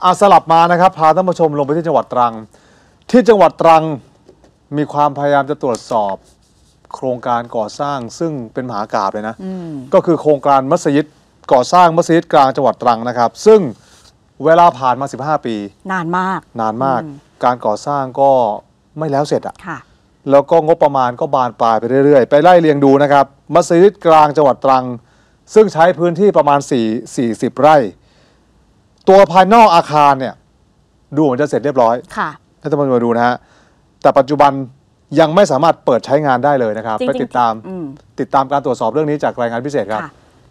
สลับมานะครับพาท่านผู้ชมลงไปที่จังหวัดตรังที่จังหวัดตรังมีความพยายามจะตรวจสอบโครงการก่อสร้างซึ่งเป็นมหากาพย์เลยนะก็คือโครงการมัสยิดก่อสร้างมัสยิดกลางจังหวัดตรังนะครับซึ่งเวลาผ่านมา15 ปีนานมากการก่อสร้างก็ไม่แล้วเสร็จแล้วก็งบประมาณก็บานปลายไปเรื่อยๆไปไล่เรียงดูนะครับมัสยิดกลางจังหวัดตรังซึ่งใช้พื้นที่ประมาณ40 ไร่ตัวภายนอกอาคารเนี่ยดูเหมือนจะเสร็จเรียบร้อยให้ท่านผู้ชมมาดูนะฮะแต่ปัจจุบันยังไม่สามารถเปิดใช้งานได้เลยนะครับไปติดตามการตรวจสอบเรื่องนี้จากรายงานพิเศษครับ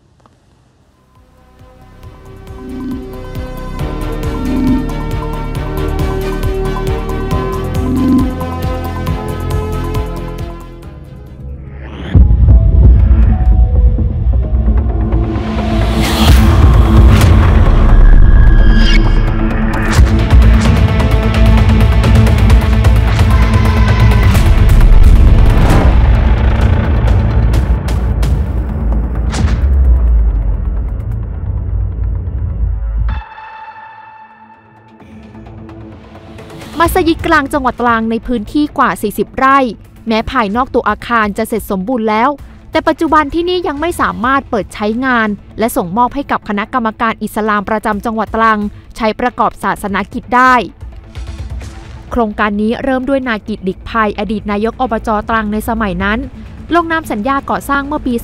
มัสยิดกลางจังหวัดตรังในพื้นที่กว่า40 ไร่แม้ภายนอกตัวอาคารจะเสร็จสมบูรณ์แล้วแต่ปัจจุบันที่นี่ยังไม่สามารถเปิดใช้งานและส่งมอบให้กับคณะกรรมการอิสลามประจำจังหวัดตรังใช้ประกอบศาสนกิจได้โครงการนี้เริ่มด้วยนายกิตติ ดิกภัยอดีตนายกอบจ.ตรังในสมัยนั้นลงนามสัญญาก่อสร้างเมื่อปี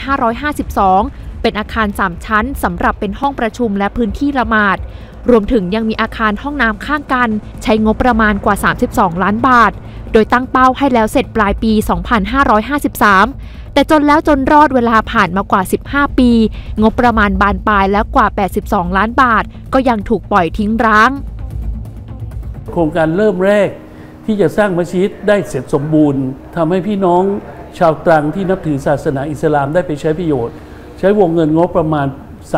2552 เป็นอาคาร3 ชั้นสำหรับเป็นห้องประชุมและพื้นที่ละหมาดรวมถึงยังมีอาคารห้องน้ำข้างกันใช้งบประมาณกว่า32 ล้านบาทโดยตั้งเป้าให้แล้วเสร็จปลายปี 2553 แต่จนแล้วจนรอดเวลาผ่านมากว่า15 ปีงบประมาณบานปลายแล้วกว่า82 ล้านบาทก็ยังถูกปล่อยทิ้งร้างโครงการเริ่มแรกที่จะสร้างมัสยิดได้เสร็จสมบูรณ์ทำให้พี่น้องชาวตรังที่นับถือศาสนาอิสลามได้ไปใช้ประโยชน์ใช้วงเงินงบประมาณ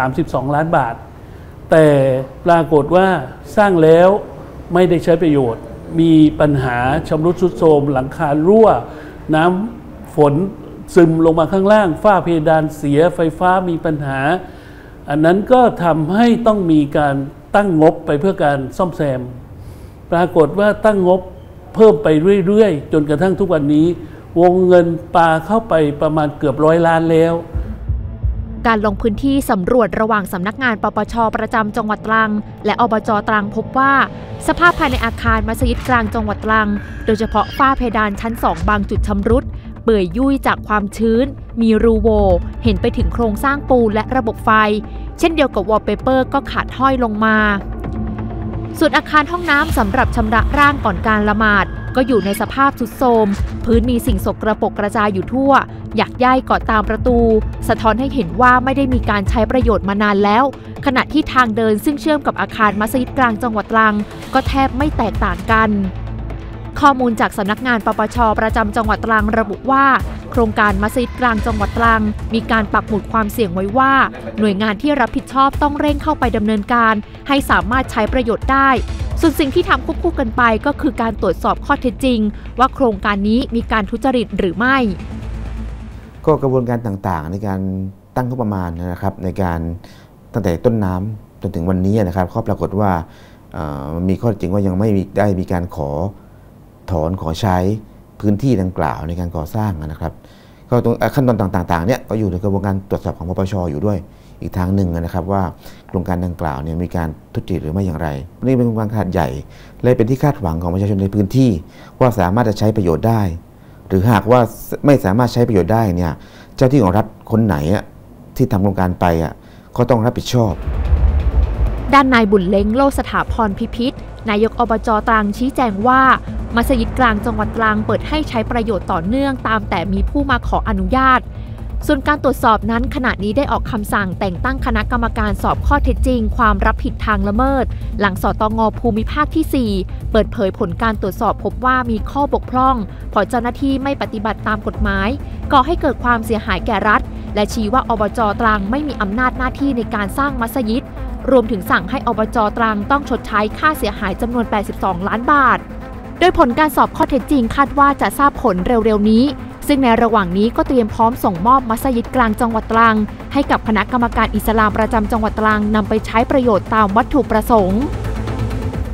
32 ล้านบาทแต่ปรากฏว่าสร้างแล้วไม่ได้ใช้ประโยชน์มีปัญหาชำรุดทรุดโทรมหลังคารั่วน้ำฝนซึมลงมาข้างล่างฝ้าเพดานเสียไฟฟ้ามีปัญหาอันนั้นก็ทำให้ต้องมีการตั้งงบไปเพื่อการซ่อมแซมปรากฏว่าตั้งงบเพิ่มไปเรื่อยๆจนกระทั่งทุกวันนี้วงเงินปาเข้าไปประมาณเกือบ100 ล้านแล้วการลงพื้นที่สำรวจระหว่างสำนักงานปปช.ประจำจังหวัดตรังและอบจ.ตรังพบว่าสภาพภายในอาคารมัสยิดกลางจังหวัดตรังโดยเฉพาะฝ้าเพดานชั้น2บางจุดชำรุดเปื่อยยุ่ยจากความชื้นมีรูโหว่เห็นไปถึงโครงสร้างปูนและระบบไฟเช่นเดียวกับวอลเปเปอร์ก็ขาดห้อยลงมาส่วนอาคารห้องน้ำสำหรับชำระร่างก่อนการละหมาดก็อยู่ในสภาพทรุดโทรมพื้นมีสิ่งสกปรกกระจายอยู่ทั่วหยักใยเกาะตามประตูสะท้อนให้เห็นว่าไม่ได้มีการใช้ประโยชน์มานานแล้วขณะที่ทางเดินซึ่งเชื่อมกับอาคารมัสยิดกลางจังหวัดตรังก็แทบไม่แตกต่างกันข้อมูลจากสำนักงานปปช.ประจำจังหวัดตรังระบุว่าโครงการมัสยิดกลางจังหวัดตรังมีการปักหมุดความเสี่ยงไว้ว่าหน่วยงานที่รับผิดชอบต้องเร่งเข้าไปดำเนินการให้สามารถใช้ประโยชน์ได้ส่วนสิ่งที่ทำควบคู่กันไปก็คือการตรวจสอบข้อเท็จจริงว่าโครงการนี้มีการทุจริตหรือไม่ก็กระบวนการต่างๆในการตั้งงบประมาณนะครับในการตั้งแต่ต้นน้ำจนถึงวันนี้นะครับข้อปรากฏว่ามีข้อจริงว่ายังไม่ได้มีการขอถอนขอใช้พื้นที่ดังกล่าวในการก่อสร้างนะครับก็ตรงขั้นตอนต่างๆเนี่ยก็อยู่ในกระบวนการตรวจสอบของปปช.อยู่ด้วยอีกทางหนึ่งนะครับว่าโครงการดังกล่าวเนี่ยมีการทุจริตหรือไม่อย่างไรนี่เป็นโครงการขนาดใหญ่และเป็นที่คาดหวังของประชาชนในพื้นที่ว่าสามารถจะใช้ประโยชน์ได้หรือหากว่าไม่สามารถใช้ประโยชน์ได้เนี่ยเจ้าที่ของรัฐคนไหนที่ทำโครงการไปก็ต้องรับผิดชอบด้านนายบุญเล้งโลสถาพรพิพิธนายกอบจ.ตรังชี้แจงว่ามัสยิดกลางจังหวัดตรังเปิดให้ใช้ประโยชน์ต่อเนื่องตามแต่มีผู้มาขออนุญาตส่วนการตรวจสอบนั้นขณะนี้ได้ออกคำสั่งแต่งตั้งคณะกรรมการสอบข้อเท็จจริงความรับผิดทางละเมิดหลังสตง.ภูมิภาคที่ 4เปิดเผยผลการตรวจสอบพบว่ามีข้อบกพร่องเพราะเจ้าหน้าที่ไม่ปฏิบัติตามกฎหมายก่อให้เกิดความเสียหายแก่รัฐและชี้ว่าอบจ.ตรังไม่มีอำนาจหน้าที่ในการสร้างมัสยิดรวมถึงสั่งให้อบจ.ตรังต้องชดใช้ค่าเสียหายจำนวน82 ล้านบาทโดยผลการสอบข้อเท็จจริงคาดว่าจะทราบผลเร็วๆนี้ซึ่งในระหว่างนี้ก็เตรียมพร้อมส่งมอบมัสยิดกลางจังหวัดตรังให้กับคณะกรรมการอิสลามประจำจังหวัดตรังนำไปใช้ประโยชน์ตามวัตถุประสงค์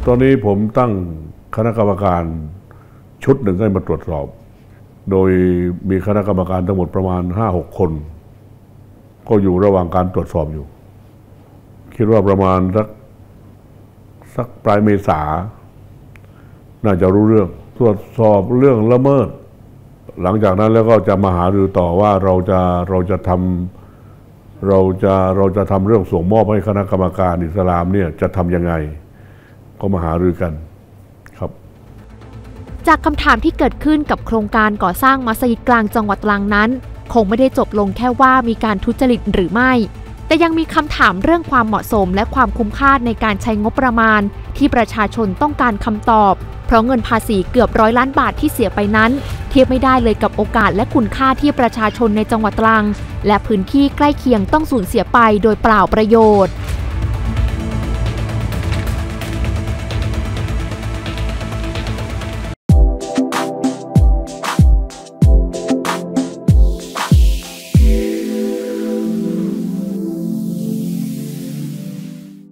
ตอนนี้ผมตั้งคณะกรรมการชุดหนึ่งให้มาตรวจสอบโดยมีคณะกรรมการทั้งหมดประมาณ 5-6 คนก็อยู่ระหว่างการตรวจสอบอยู่คิดว่าประมาณสักปลายเมษาน่าจะรู้เรื่องตรวจสอบเรื่องละเมิดหลังจากนั้นแล้วก็จะมาหารือต่อว่าเราจะทำเรื่องส่งมอบให้คณะกรรมการอิสลามเนี่ยจะทำยังไงก็มาหารือกันครับจากคำถามที่เกิดขึ้นกับโครงการก่อสร้างมัสยิดกลางจังหวัดตรังนั้นคงไม่ได้จบลงแค่ว่ามีการทุจริตหรือไม่แต่ยังมีคำถามเรื่องความเหมาะสมและความคุ้มค่าในการใช้งบประมาณที่ประชาชนต้องการคำตอบเพราะเงินภาษีเกือบ100 ล้านบาทที่เสียไปนั้นเทียบไม่ได้เลยกับโอกาสและคุณค่าที่ประชาชนในจังหวัดตรังและพื้นที่ใกล้เคียงต้องสูญเสียไปโดยเปล่าประโยชน์